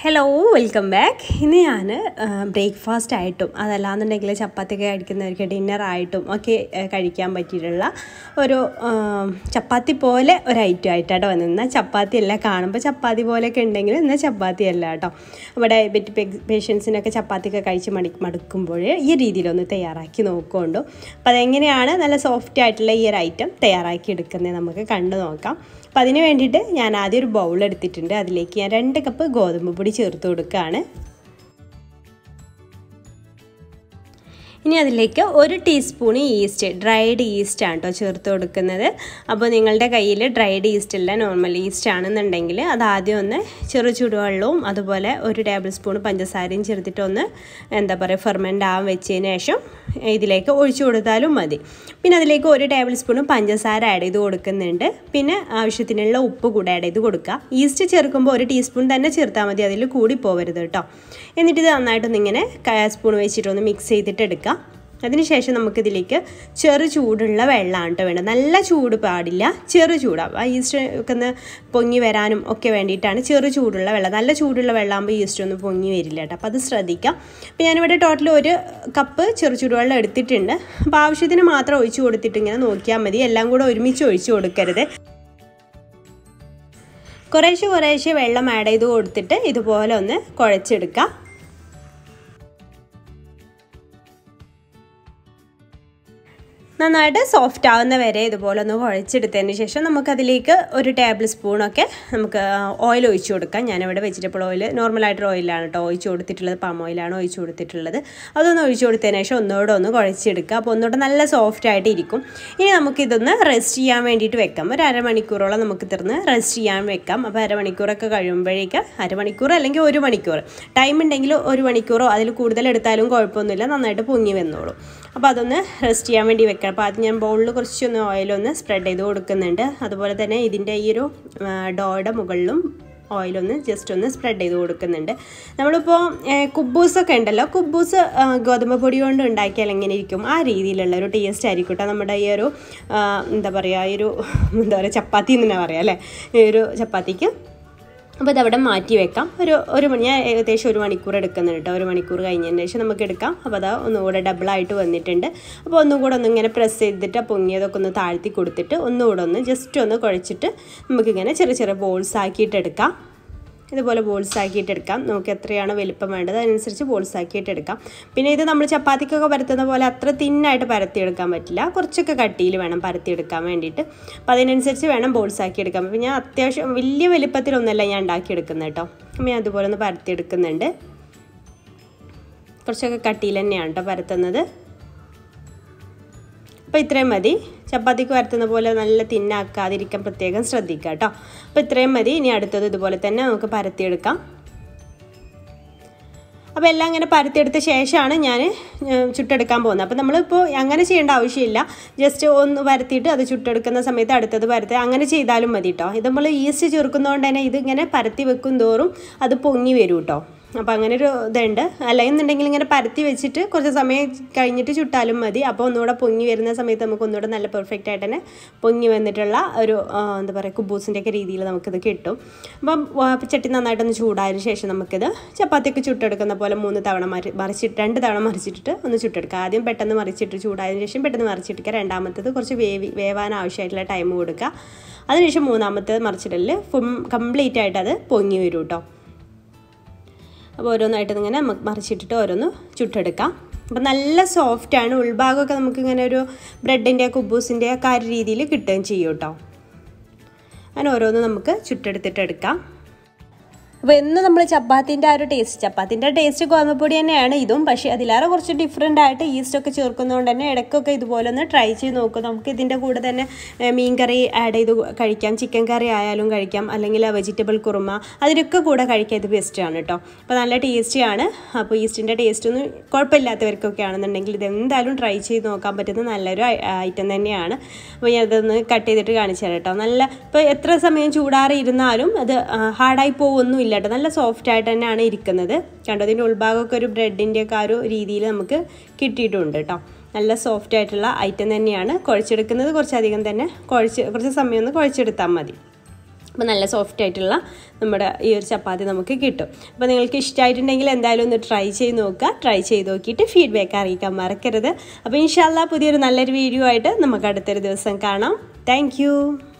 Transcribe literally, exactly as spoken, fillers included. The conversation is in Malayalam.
Hello welcome back. ഇന്ന് ഞാൻ ബ്രേക്ക്ഫാസ്റ്റ് ആയിട്ടും അതല്ലാന്നുണ്ടെങ്കിൽ ചപ്പാത്തിയൊക്കെ കഴിക്കുന്നവർക്ക് ഡിന്നറായിട്ടും ഒക്കെ കഴിക്കാൻ പറ്റിയിട്ടുള്ള ഒരു ചപ്പാത്തി പോലെ ഒരു ഐറ്റം ആയിട്ടാട്ടോ വന്നിരുന്നത്. ചപ്പാത്തി അല്ല, കാണുമ്പോൾ ചപ്പാത്തി പോലെയൊക്കെ ഉണ്ടെങ്കിൽ എന്നാൽ ചപ്പാത്തി അല്ല കേട്ടോ. ഇവിടെ ഡയബറ്റിക് പേഷ്യൻസിനൊക്കെ ചപ്പാത്തിയൊക്കെ കഴിച്ച് മടി മടുക്കുമ്പോൾ ഈ രീതിയിലൊന്ന് തയ്യാറാക്കി നോക്കുകൊണ്ടു. അപ്പോൾ അതെങ്ങനെയാണ് നല്ല സോഫ്റ്റ് ആയിട്ടുള്ള ഈ ഒരു ഐറ്റം തയ്യാറാക്കി എടുക്കുന്നത് നമുക്ക് കണ്ടു നോക്കാം. അപ്പോൾ അതിന് വേണ്ടിയിട്ട് ഞാൻ ആദ്യം ഒരു ബൗൾ എടുത്തിട്ടുണ്ട്. അതിലേക്ക് ഞാൻ രണ്ട് കപ്പ് ഗോതമ്പ് പൊടി ചേർത്ത് കൊടുക്കുകയാണ്. ഇനി അതിലേക്ക് ഒരു ടീസ്പൂൺ ഈസ്റ്റ്, ഡ്രൈഡ് ഈസ്റ്റ് ആണ് കേട്ടോ ചേർത്ത് കൊടുക്കുന്നത്. അപ്പോൾ നിങ്ങളുടെ കയ്യിൽ ഡ്രൈഡ് ഈസ്റ്റ് അല്ല നോർമൽ ഈസ്റ്റ് ആണെന്നുണ്ടെങ്കിൽ അത് ആദ്യം ഒന്ന് ചെറു ചൂടുവെള്ളവും അതുപോലെ ഒരു ടേബിൾ സ്പൂൺ പഞ്ചസാരയും ചേർത്തിട്ട് ഒന്ന് എന്താ പറയുക ഫെർമെൻ്റ് ആവാൻ വെച്ചതിന് ശേഷം ഇതിലേക്ക് ഒഴിച്ചു കൊടുത്താലും മതി. പിന്നെ അതിലേക്ക് ഒരു ടേബിൾ സ്പൂൺ പഞ്ചസാര ആഡ് ചെയ്ത് കൊടുക്കുന്നുണ്ട്. പിന്നെ ആവശ്യത്തിനുള്ള ഉപ്പ് കൂടെ ആഡ് ചെയ്ത് കൊടുക്കുക. ഈസ്റ്റ് ചേർക്കുമ്പോൾ ഒരു ടീസ്പൂൺ തന്നെ ചേർത്താൽ മതി, അതിൽ കൂടി പോകരുത് കേട്ടോ. എന്നിട്ട് ഇത് നന്നായിട്ടൊന്നിങ്ങനെ സ്പൂൺ വെച്ചിട്ടൊന്ന് മിക്സ് ചെയ്തിട്ട് എടുക്കുക. അതിനുശേഷം നമുക്കിതിലേക്ക് ചെറു ചൂടുള്ള വെള്ളമാണ് കേട്ടോ വേണ്ടത്. നല്ല ചൂട് പാടില്ല, ചെറു ചൂടാവും. ആ ഈസ്റ്റ് ഒക്കെ ഒന്ന് പൊങ്ങി വരാനും ഒക്കെ വേണ്ടിയിട്ടാണ് ചെറു ചൂടുള്ള വെള്ളം. നല്ല ചൂടുള്ള വെള്ളമാകുമ്പോൾ ഈസ്റ്റ് ഒന്നും പൊങ്ങി വരില്ല കേട്ടോ. അപ്പോൾ അത് ശ്രദ്ധിക്കാം. അപ്പോൾ ഞാനിവിടെ ടോട്ടൽ ഒരു കപ്പ് ചെറു ചൂടുവെള്ളം എടുത്തിട്ടുണ്ട്. അപ്പോൾ ആവശ്യത്തിന് മാത്രം ഒഴിച്ചു കൊടുത്തിട്ട് ഇങ്ങനെ നോക്കിയാൽ മതി, എല്ലാം കൂടെ ഒരുമിച്ച് ഒഴിച്ചു കൊടുക്കരുത്. കുറേശ്ശെ കുറേശ്ശെ വെള്ളം ആഡ് ചെയ്ത് കൊടുത്തിട്ട് ഇതുപോലെ ഒന്ന് കുഴച്ചെടുക്കുക. നന്നായിട്ട് സോഫ്റ്റ് ആവുന്ന വരെ ഇതുപോലെ ഒന്ന് കുഴച്ചെടുത്തതിന് ശേഷം നമുക്കതിലേക്ക് ഒരു ടേബിൾ സ്പൂണൊക്കെ നമുക്ക് ഓയിൽ ഒഴിച്ചു കൊടുക്കാം. ഞാനിവിടെ വെജിറ്റബിൾ ഓയിൽ നോർമലായിട്ടൊരു ഓയിലാണ് കേട്ടോ ഒഴിച്ചു കൊടുത്തിട്ടുള്ളത്, പാം ഓയിലാണ് ഒഴിച്ചു കൊടുത്തിട്ടുള്ളത്. അതൊന്ന് ഒഴിച്ചു കൊടുത്തതിന് ശേഷം ഒന്നുകൂടെ ഒന്ന് കുഴച്ചെടുക്കുക. അപ്പോൾ ഒന്നുകൂടെ നല്ല സോഫ്റ്റ് ആയിട്ട് ഇരിക്കും. ഇനി നമുക്കിതൊന്ന് റെസ്റ്റ് ചെയ്യാൻ വേണ്ടിയിട്ട് വെക്കാം. ഒരു അരമണിക്കൂറോളം നമുക്ക് ഇതൊന്ന് റെസ്റ്റ് ചെയ്യാൻ വെക്കാം. അപ്പോൾ അരമണിക്കൂറൊക്കെ കഴിയുമ്പോഴേക്ക് അരമണിക്കൂർ അല്ലെങ്കിൽ ഒരു മണിക്കൂർ ടൈം ഉണ്ടെങ്കിൽ ഒരു മണിക്കൂറോ അതിൽ കൂടുതൽ എടുത്താലും കുഴപ്പമൊന്നുമില്ല, നന്നായിട്ട് പൊങ്ങി വന്നോളും. അപ്പോൾ അതൊന്ന് റെസ്റ്റ് ചെയ്യാൻ വേണ്ടി വെക്കണം. അപ്പോൾ അത് ഞാൻ ബൗളിൽ കുറച്ചൊന്ന് ഓയിലൊന്ന് സ്പ്രെഡ് ചെയ്ത് കൊടുക്കുന്നുണ്ട്. അതുപോലെ തന്നെ ഇതിൻ്റെ ഈ ഒരു ഡോയുടെ മുകളിലും ഓയിലൊന്ന് ജസ്റ്റ് ഒന്ന് സ്പ്രെഡ് ചെയ്ത് കൊടുക്കുന്നുണ്ട്. നമ്മളിപ്പോൾ കുബൂസൊക്കെ ഉണ്ടല്ലോ, കുബൂസ് ഗോതമ്പ് പൊടി കൊണ്ട് ഉണ്ടാക്കിയാൽ എങ്ങനെ ഇരിക്കും ആ രീതിയിലുള്ള ഒരു ടേസ്റ്റ് ആയിരിക്കും കേട്ടോ നമ്മുടെ ഈ ഒരു എന്താ പറയുക ഈ ഒരു എന്താ പറയുക ചപ്പാത്തി എന്ന് തന്നെ പറയാം അല്ലേ, ഈ ഒരു ചപ്പാത്തിക്ക്. അപ്പോൾ ഇതവിടെ മാറ്റി വെക്കാം. ഒരു ഒരു മണി ഞാൻ ഏകദേശം ഒരു മണിക്കൂർ എടുക്കുന്നുണ്ട് കേട്ടോ. ഒരു മണിക്കൂർ കഴിഞ്ഞതിന് ശേഷം നമുക്ക് എടുക്കാം. അപ്പോൾ അതാ ഒന്നുകൂടെ ഡബിളായിട്ട് വന്നിട്ടുണ്ട്. അപ്പോൾ ഒന്നുകൂടെ ഒന്ന് ഇങ്ങനെ പ്രസ് ചെയ്തിട്ട് പൊങ്ങിയതൊക്കെ ഒന്ന് താഴ്ത്തി കൊടുത്തിട്ട് ഒന്നുകൂടെ ഒന്ന് ജസ്റ്റ് ഒന്ന് കുഴച്ചിട്ട് നമുക്കിങ്ങനെ ചെറിയ ചെറിയ ബോൾസ് ആക്കിയിട്ട് എടുക്കാം. ഇതുപോലെ ബോൾസ് ആക്കിയിട്ട് എടുക്കാം. നമുക്ക് എത്രയാണോ വലിപ്പം വേണ്ടത് അതിനനുസരിച്ച് ബോൾസ് ആക്കിയിട്ട് എടുക്കാം. പിന്നെ ഇത് നമ്മൾ ചപ്പാത്തിക്കൊക്കെ പരത്തുന്ന പോലെ അത്ര തിന്നായിട്ട് പരത്തിയെടുക്കാൻ പറ്റില്ല, കുറച്ചൊക്കെ കട്ടിയിൽ വേണം പരത്തിയെടുക്കാൻ വേണ്ടിയിട്ട്. അപ്പോൾ അതിനനുസരിച്ച് വേണം ബോൾസ് ആക്കി എടുക്കാം. അപ്പോൾ ഞാൻ അത്യാവശ്യം വലിയ വലിപ്പത്തിലൊന്നുമല്ല ഞാൻ ഉണ്ടാക്കിയെടുക്കുന്നത് കേട്ടോ. അപ്പോൾ ഞാൻ അതുപോലെ ഒന്ന് പരത്തിയെടുക്കുന്നുണ്ട്. കുറച്ചൊക്കെ കട്ടിയിൽ തന്നെയാണ് കേട്ടോ പരത്തുന്നത്. അപ്പോൾ ഇത്രയും മതി. ചപ്പാത്തിക്ക് പരത്തുന്ന പോലെ നല്ല തിന്നാക്കാതിരിക്കാൻ പ്രത്യേകം ശ്രദ്ധിക്കുക കേട്ടോ. അപ്പോൾ ഇത്രയും മതി. ഇനി അടുത്തത് ഇതുപോലെ തന്നെ നമുക്ക് പരത്തിയെടുക്കാം. അപ്പോൾ എല്ലാം ഇങ്ങനെ പരത്തിയെടുത്ത ശേഷമാണ് ഞാൻ ചുട്ടെടുക്കാൻ പോകുന്നത്. അപ്പോൾ നമ്മളിപ്പോൾ അങ്ങനെ ചെയ്യേണ്ട ആവശ്യമില്ല. ജസ്റ്റ് ഒന്ന് പരത്തിയിട്ട് അത് ചുട്ടെടുക്കുന്ന സമയത്ത് അടുത്തത് പരത്തി അങ്ങനെ ചെയ്താലും മതി കേട്ടോ. ഇത് നമ്മൾ ഈസ്റ്റ് ചേർക്കുന്നതുകൊണ്ട് തന്നെ ഇതിങ്ങനെ പരത്തി വെക്കും തോറും അത് പൊങ്ങി വരും കേട്ടോ. അപ്പോൾ അങ്ങനെ ഒരു ഇതുണ്ട്. അല്ലെന്നുണ്ടെങ്കിൽ ഇങ്ങനെ പരത്തി വെച്ചിട്ട് കുറച്ച് സമയം കഴിഞ്ഞിട്ട് ചുട്ടാലും മതി. അപ്പോൾ ഒന്നുകൂടെ പൊങ്ങി വരുന്ന സമയത്ത് നമുക്ക് ഒന്നുകൂടെ നല്ല പെർഫെക്റ്റ് ആയിട്ട് തന്നെ പൊങ്ങി വന്നിട്ടുള്ള ഒരു എന്താ പറയുക കുബൂസിൻ്റെ ഒക്കെ രീതിയിൽ നമുക്കിത് കിട്ടും. അപ്പം ചട്ടി നന്നായിട്ടൊന്ന് ചൂടായതിനു ശേഷം നമുക്കിത് ചപ്പാത്തിയൊക്കെ ചുട്ടെടുക്കുന്ന പോലെ മൂന്ന് തവണ മറി മറിച്ചിട്ട് രണ്ട് തവണ മറിച്ചിട്ടിട്ട് ഒന്ന് ചുട്ടെടുക്കുക. ആദ്യം പെട്ടെന്ന് മറിച്ചിട്ട് ചൂടായതിനു ശേഷം പെട്ടെന്ന് മറിച്ചിട്ടിക്കുക. രണ്ടാമത്തത് കുറച്ച് വേവി വേവാൻ ആവശ്യമായിട്ടുള്ള ടൈം കൊടുക്കുക. അതിനുശേഷം മൂന്നാമത്തത് മറിച്ചിടലിൽ ഫുൾ കംപ്ലീറ്റ് ആയിട്ട് അത് പൊങ്ങി വരും കേട്ടോ. അപ്പോൾ ഓരോന്നായിട്ട് ഇങ്ങനെ മറിച്ചിട്ടിട്ട് ഓരോന്ന് ചുട്ടെടുക്കാം. അപ്പോൾ നല്ല സോഫ്റ്റാണ്. ഉൾഭാഗമൊക്കെ നമുക്കിങ്ങനെ ഒരു ബ്രെഡിൻ്റെ കുബൂസിൻ്റെ ഒക്കെ ആ രീതിയിൽ കിട്ടുകയും ചെയ്യും കേട്ടോ. അങ്ങനെ ഓരോന്ന് നമുക്ക് ചുട്ടെടുത്തിട്ട് എടുക്കാം. അപ്പോൾ എന്ന് നമ്മൾ ചപ്പാത്തിൻ്റെ ആ ഒരു ടേസ്റ്റ് ചപ്പാത്തിൻ്റെ ടേസ്റ്റ് ഗോതമ്പൊടി തന്നെയാണ് ഇതും, പക്ഷേ അതിലേറെ കുറച്ച് ഡിഫറെൻ്റ് ആയിട്ട് ഈസ്റ്റൊക്കെ ചേർക്കുന്നതുകൊണ്ട് തന്നെ ഇടയ്ക്കൊക്കെ ഇതുപോലെ ഒന്ന് ട്രൈ ചെയ്ത് നോക്കും. നമുക്ക് ഇതിൻ്റെ കൂടെ തന്നെ മീൻ കറി ആഡ് ചെയ്ത് കഴിക്കാം, ചിക്കൻ കറി ആയാലും കഴിക്കാം, അല്ലെങ്കിൽ വെജിറ്റബിൾ കുറുമ അതിനൊക്കെ കൂടെ കഴിക്കാൻ ഇത് ബെസ്റ്റാണ് കേട്ടോ. അപ്പോൾ നല്ല ടേസ്റ്റിയാണ്. അപ്പോൾ ഈസ്റ്റിൻ്റെ ടേസ്റ്റ് ഒന്നും കുഴപ്പമില്ലാത്തവർക്കൊക്കെ ആണെന്നുണ്ടെങ്കിൽ ഇത് എന്തായാലും ട്രൈ ചെയ്ത് നോക്കാൻ പറ്റുന്ന നല്ലൊരു ഐറ്റം തന്നെയാണ്. അപ്പോൾ ഞാൻ അതൊന്ന് കട്ട് ചെയ്തിട്ട് കാണിച്ചു തരാം കേട്ടോ. നല്ല ഇപ്പോൾ എത്ര സമയം ചൂടാറി ഇരുന്നാലും അത് ഹാർഡായി പോകുമൊന്നുമില്ല കേട്ടോ. നല്ല സോഫ്റ്റ് ആയിട്ട് തന്നെയാണ് ഇരിക്കുന്നത് കണ്ടോ. ഇതിൻ്റെ ഉൾഭാഗമൊക്കെ ഒരു ബ്രെഡിൻ്റെ ഒക്കെ ആ ഒരു രീതിയിൽ നമുക്ക് കിട്ടിയിട്ടുണ്ട് കേട്ടോ. നല്ല സോഫ്റ്റ് ആയിട്ടുള്ള ഐറ്റം തന്നെയാണ്. കുഴച്ചെടുക്കുന്നത് കുറച്ചധികം തന്നെ കുഴച്ച് കുറച്ച് സമയം ഒന്ന് കുഴച്ചെടുത്താൽ മതി. അപ്പോൾ നല്ല സോഫ്റ്റ് ആയിട്ടുള്ള നമ്മുടെ ഈ ഒരു ചപ്പാത്തി നമുക്ക് കിട്ടും. അപ്പോൾ നിങ്ങൾക്ക് ഇഷ്ടമായിട്ടുണ്ടെങ്കിൽ എന്തായാലും ഒന്ന് ട്രൈ ചെയ്ത് നോക്കുക. ട്രൈ ചെയ്ത് നോക്കിയിട്ട് ഫീഡ്ബാക്ക് അറിയിക്കാൻ മറക്കരുത്. അപ്പോൾ ഇൻഷാ അല്ലാഹ് പുതിയൊരു നല്ലൊരു വീഡിയോ ആയിട്ട് നമുക്ക് അടുത്തൊരു ദിവസം കാണാം. താങ്ക്